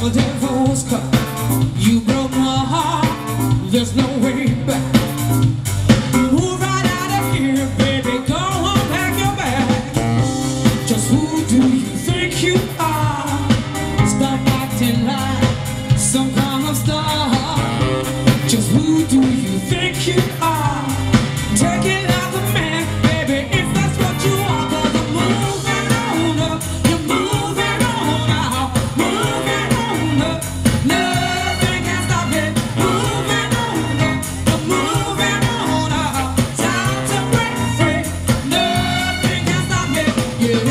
a devil's cut. You broke my heart, there's no way back. Move right out of here, baby, go on, pack your bag. Just who do you think you are? Stop acting like some kind of star. Just who do you think you are? Take it like a man, baby, if that's what you are. 'Cause I'm moving on up, you're moving on now, moving on up. Nothing can stop it. Moving on up, you're moving on now. Time to break free. Nothing can stop it. Yeah.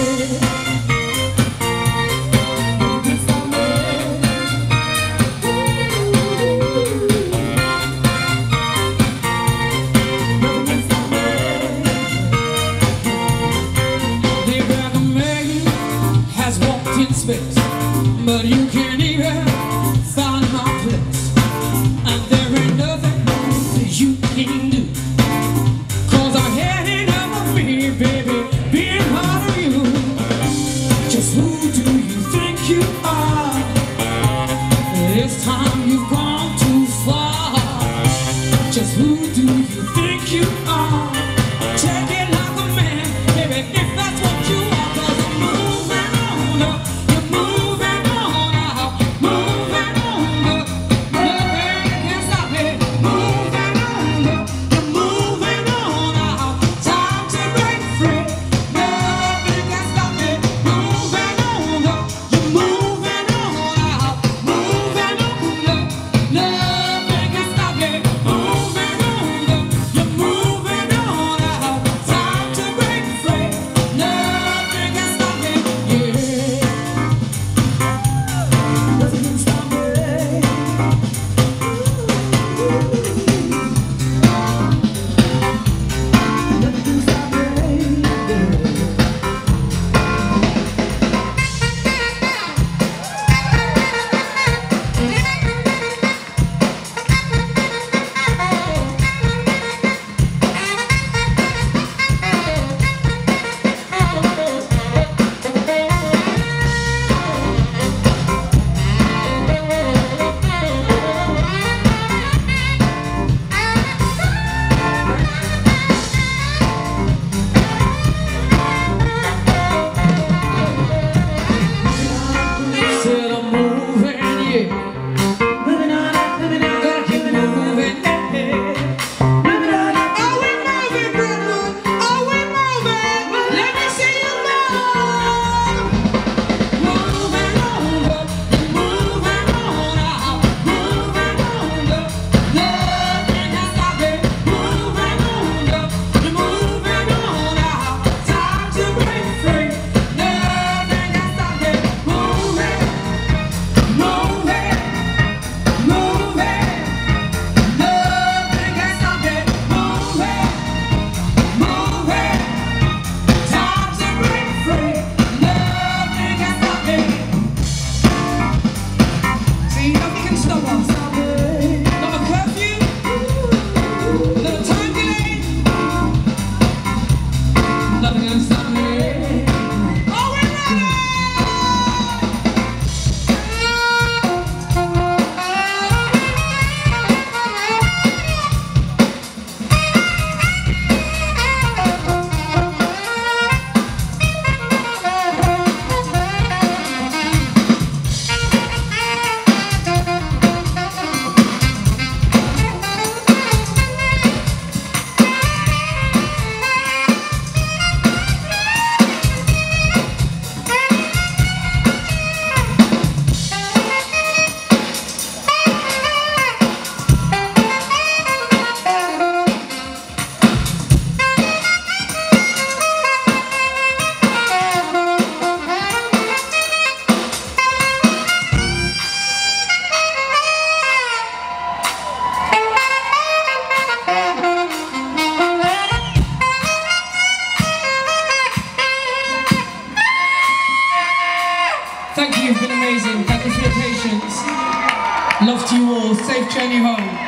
Space, but you can't even find my place, and there ain't nothing you can do. 'Cause I'm heading up on me, baby, being part of you. Just who do you think you are? This time you've gone too far. Just who do you think you are? Take it like a man, baby, if that's what you are. 'Cause I'm moving on up. Thank you, you've been amazing. Thank you for your patience. Love to you all. Safe journey home.